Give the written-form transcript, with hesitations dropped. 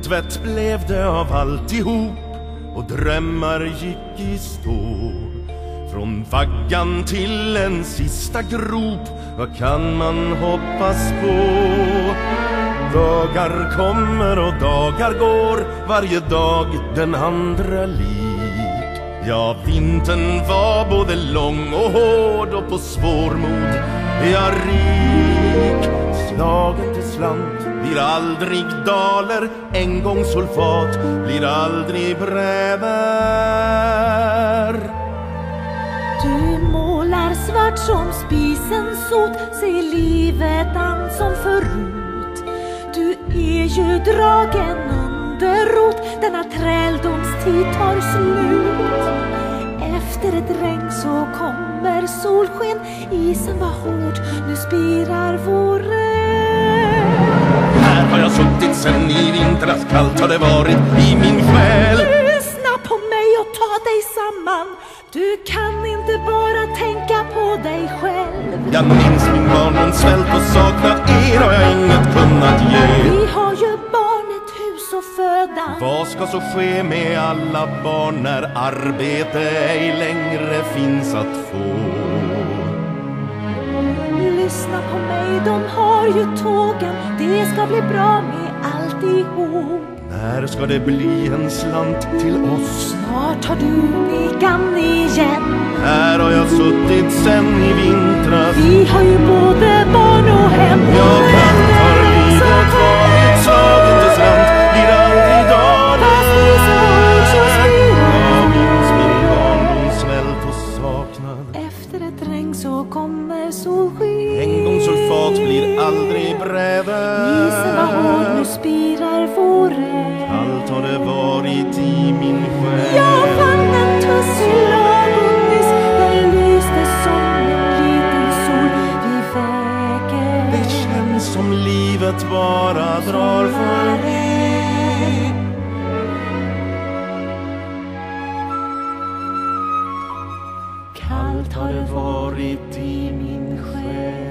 Utvätt blev det av alltihop och drömmar gick i stå. Från vaggan till en sista grop, vad kan man hoppas på? Dagar kommer och dagar går, varje dag den andra lik. Ja, vintern var både lång och hård och på svårmod är jag rik. Slagen till slant blir aldrig daler, en gång sulfat blir aldrig bräver. Du målar svart som spisens sot, se livet an som förut. Du är ju dragen under rot, denna träldomstid tar slut. Efter ett regn så kommer solsken, isen var hård, nu spirar våren. Här har jag suttit sen i vintras, kallt har det varit i min själ. Lyssna på mig och ta dig samman, du kan inte bara tänka på dig själv. Jag minns min barndoms svält och saknar er har jag inget kunnat ge. Vi har ju barn, ett hus och föda. Vad ska så ske med alla barn när arbete ej längre finns att få? Lyssna på mig, de har ju tågen, det ska bli bra med alltihop. När ska det bli en slant till oss? Snart har du nikan igen. Här har jag suttit sen i vintras. Vi har ju både barn och hem. Jag kan för livet varit slagen till slant, blir aldrig dagar. Jag minns min barndoms svält och saknad. Efter ett regn så kommer solsken. En gång sulfat blir aldrig bräver. Isen var hård, nu spirar våren. Allt har det varit i min själ. Jag fann en tuss i lagom. Den lyste som en liten sol vid vägen. Det känns som livet bara drar förbi. Kallt har det varit i min själ.